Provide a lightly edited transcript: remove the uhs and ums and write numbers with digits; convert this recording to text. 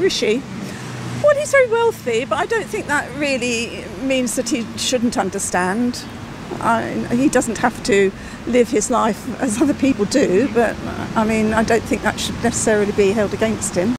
Rishi? Well, he's very wealthy, but I don't think that really means that he shouldn't understand. He doesn't have to live his life as other people do, but I mean, I don't think that should necessarily be held against him.